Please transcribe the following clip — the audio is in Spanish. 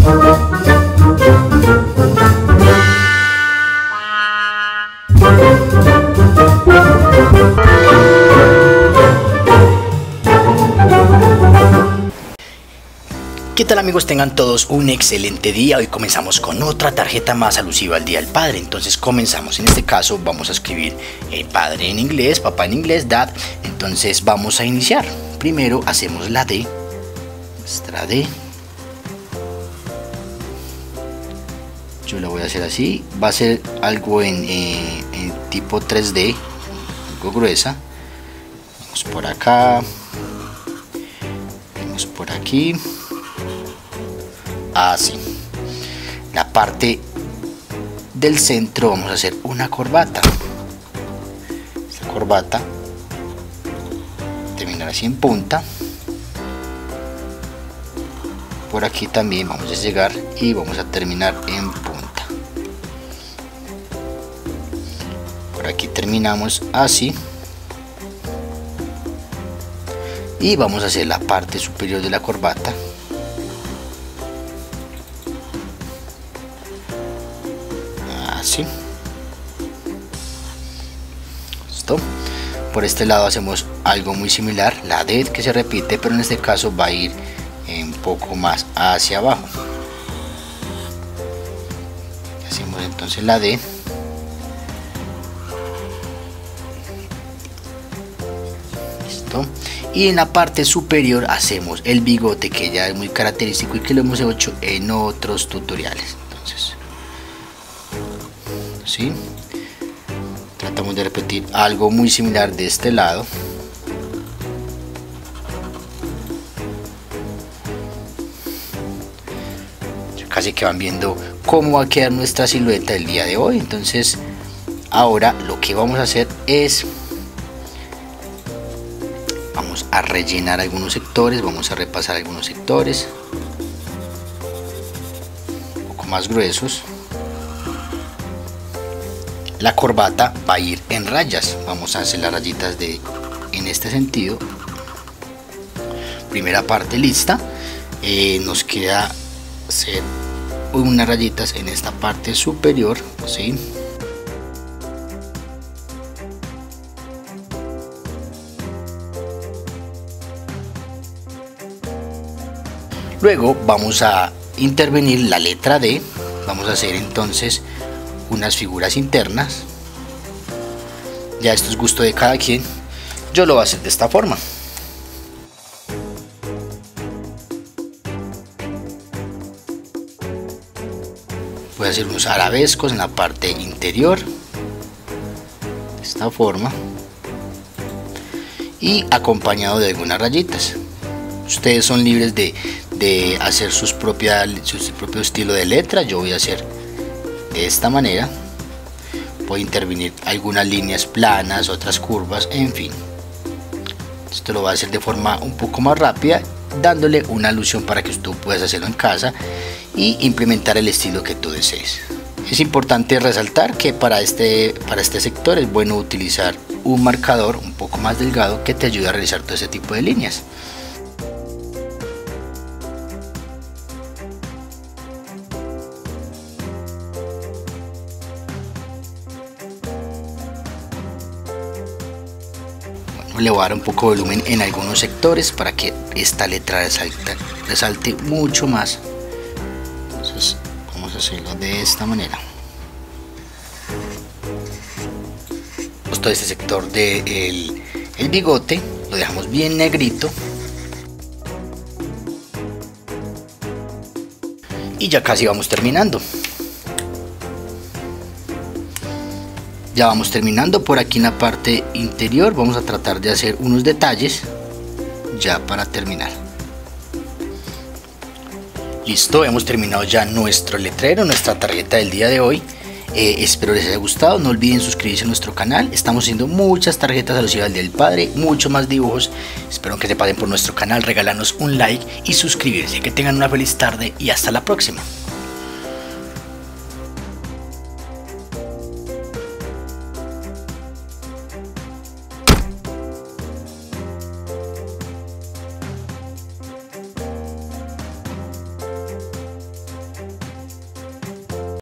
¿Qué tal amigos? Tengan todos un excelente día. Hoy comenzamos con otra tarjeta más alusiva al Día del Padre. Entonces comenzamos, en este caso vamos a escribir padre en inglés, papá en inglés, dad. Entonces vamos a iniciar. Primero hacemos la D, nuestra D. Yo la voy a hacer así, va a ser algo en tipo 3D, algo gruesa. Vamos por acá, vamos por aquí. Así. La parte del centro vamos a hacer una corbata. Esta corbata terminará así en punta. Por aquí también vamos a llegar y vamos a terminar en punta. Por aquí terminamos así. Y vamos a hacer la parte superior de la corbata. Así. Listo. Por este lado hacemos algo muy similar, la D que se repite, pero en este caso va a ir un poco más hacia abajo. Hacemos entonces la D. Listo. Y en la parte superior hacemos el bigote, que ya es muy característico y que lo hemos hecho en otros tutoriales. Entonces, ¿sí? Tratamos de repetir algo muy similar de este lado. Casi que van viendo cómo va a quedar nuestra silueta el día de hoy. Entonces ahora lo que vamos a hacer es vamos a rellenar algunos sectores, vamos a repasar algunos sectores un poco más gruesos. La corbata va a ir en rayas, vamos a hacer las rayitas en este sentido. Primera parte lista. Nos queda hacer unas rayitas en esta parte superior, ¿sí? Luego vamos a intervenir la letra D. Vamos a hacer entonces unas figuras internas. Ya esto es gusto de cada quien. Yo lo voy a hacer de esta forma. Voy a hacer unos arabescos en la parte interior de esta forma y acompañado de algunas rayitas. Ustedes son libres de hacer su propio estilo de letra. Yo voy a hacer de esta manera. Voy a intervenir algunas líneas planas, otras curvas, en fin. Esto lo voy a hacer de forma un poco más rápida, dándole una alusión para que tú puedas hacerlo en casa y implementar el estilo que tú desees. Es importante resaltar que para este sector es bueno utilizar un marcador un poco más delgado que te ayude a realizar todo ese tipo de líneas. Le voy a dar un poco de volumen en algunos sectores para que esta letra resalte mucho más. Entonces vamos a hacerlo de esta manera. Todo este sector del bigote lo dejamos bien negrito. Y ya casi vamos terminando. Ya vamos terminando. Por aquí en la parte interior vamos a tratar de hacer unos detalles ya para terminar. Listo, hemos terminado ya nuestro letrero, nuestra tarjeta del día de hoy. Espero les haya gustado. No olviden suscribirse a nuestro canal. Estamos haciendo muchas tarjetas alusivas al Día del Padre, mucho más dibujos. Espero que se pasen por nuestro canal, regalarnos un like y suscribirse. Que tengan una feliz tarde y hasta la próxima.